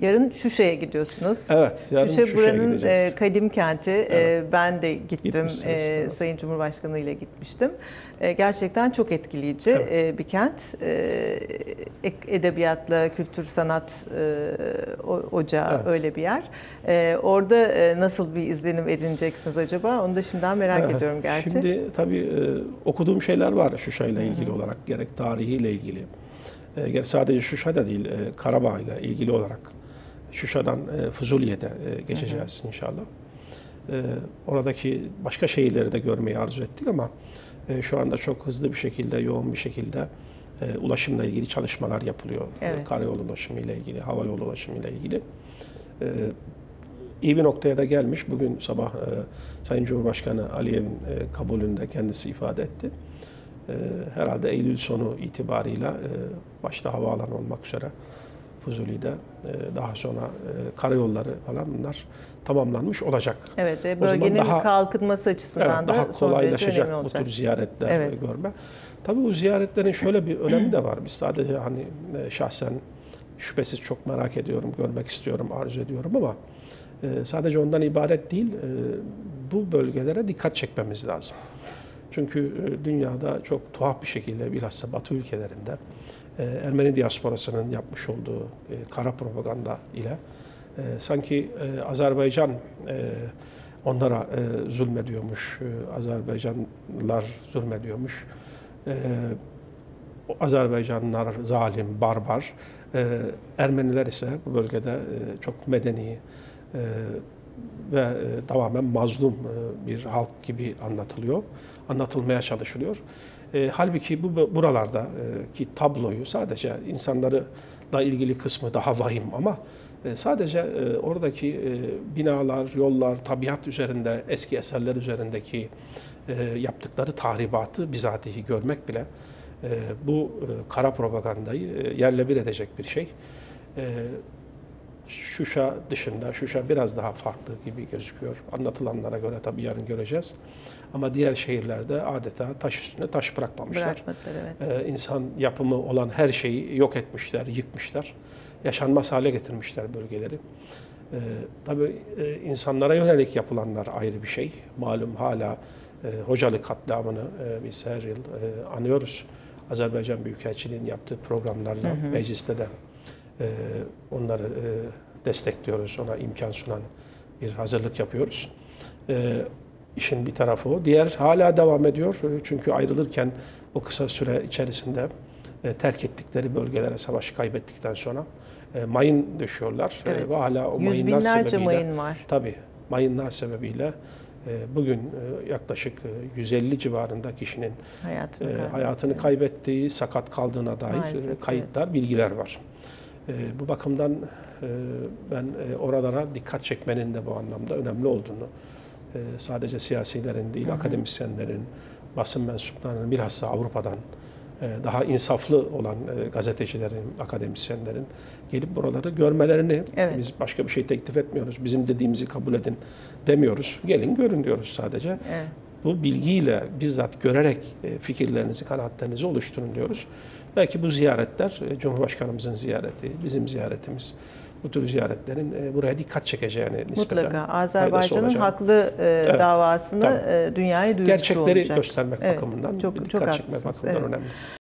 Yarın Şuşa'ya gidiyorsunuz. Evet, yarın Şuşa buranın gideceğiz. kadim kenti. Evet. Ben de gittim. Evet. Sayın Cumhurbaşkanı ile gitmiştim. Gerçekten çok etkileyici bir kent. Edebiyatla, kültür, sanat ocağı öyle bir yer. Orada nasıl bir izlenim edineceksiniz acaba? Onu da şimdiden merak ediyorum gerçi. Şimdi tabii okuduğum şeyler var Şuşa ile ilgili olarak. Gerek tarihiyle ilgili. Sadece Şuşa'da değil, Karabağ ile ilgili olarak. Şuşa'dan Fuzuli'ye de geçeceğiz inşallah. Oradaki başka şehirleri de görmeyi arzu ettik ama şu anda çok hızlı bir şekilde, yoğun bir şekilde ulaşımla ilgili çalışmalar yapılıyor. Evet. Karayolu ulaşımı ile ilgili, hava yolu ulaşımı ile ilgili. İyi bir noktaya da gelmiş. Bugün sabah Sayın Cumhurbaşkanı Aliyev'in kabulünde kendisi ifade etti. Herhalde Eylül sonu itibarıyla başta havaalanı olmak üzere Fuzuli'de daha sonra karayolları falan bunlar tamamlanmış olacak. Evet, bölgenin kalkınması açısından da daha kolaylaşacak bu tür ziyaretler görme. Tabii bu ziyaretlerin şöyle bir önemi de var. Biz sadece hani şahsen şüphesiz çok merak ediyorum, görmek istiyorum, arzu ediyorum ama sadece ondan ibaret değil, bu bölgelere dikkat çekmemiz lazım. Çünkü dünyada çok tuhaf bir şekilde bilhassa Batı ülkelerinde Ermeni diasporasının yapmış olduğu kara propaganda ile sanki Azerbaycan onlara zulmediyormuş, Azerbaycanlılar zulmediyormuş, Azerbaycanlılar zalim, barbar, Ermeniler ise bu bölgede çok medeni ve tamamen mazlum bir halk gibi anlatılmaya çalışılıyor. Halbuki buralarda ki tabloyu sadece insanlarla ilgili kısmı daha vahim ama sadece oradaki binalar, yollar, tabiat üzerinde, eski eserler üzerindeki yaptıkları tahribatı bizatihi görmek bile bu kara propagandayı yerle bir edecek bir şey. Şuşa dışında, Şuşa biraz daha farklı gibi gözüküyor. Anlatılanlara göre tabii yarın göreceğiz. Ama diğer şehirlerde adeta taş üstüne taş bırakmamışlar. İnsan yapımı olan her şeyi yok etmişler, yıkmışlar. Yaşanmaz hale getirmişler bölgeleri. Tabii insanlara yönelik yapılanlar ayrı bir şey. Malum hala Hocalı katliamını biz her yıl anıyoruz. Azerbaycan Büyükelçiliği'nin yaptığı programlarla mecliste de onları destekliyoruz, ona imkan sunan bir hazırlık yapıyoruz. İşin bir tarafı o. Diğer hala devam ediyor. Çünkü ayrılırken o kısa süre içerisinde terk ettikleri bölgelere savaşı kaybettikten sonra mayın düşüyorlar. Ve hala o yüz binlerce mayın var. Tabii mayınlar sebebiyle bugün yaklaşık 150 civarında kişinin hayatını kaybettiği, sakat kaldığına dair kayıtlar, bilgiler var. Bu bakımdan ben oralara dikkat çekmenin de bu anlamda önemli olduğunu, sadece siyasilerin değil, akademisyenlerin, basın mensuplarının, bilhassa Avrupa'dan daha insaflı olan gazetecilerin, akademisyenlerin gelip buraları görmelerini, biz başka bir şey teklif etmiyoruz, bizim dediğimizi kabul edin demiyoruz, gelin görün diyoruz sadece. Bu bilgiyle bizzat görerek fikirlerinizi, kanaatlerinizi oluşturun diyoruz. Belki bu ziyaretler, Cumhurbaşkanımızın ziyareti, bizim ziyaretimiz, bu tür ziyaretlerin buraya dikkat çekeceğini nispeten mutlaka Azerbaycan'ın haklı davasını dünyaya duyurmuş olacak. Gerçekleri göstermek bakımından, çok dikkat çekmek bakımından önemli.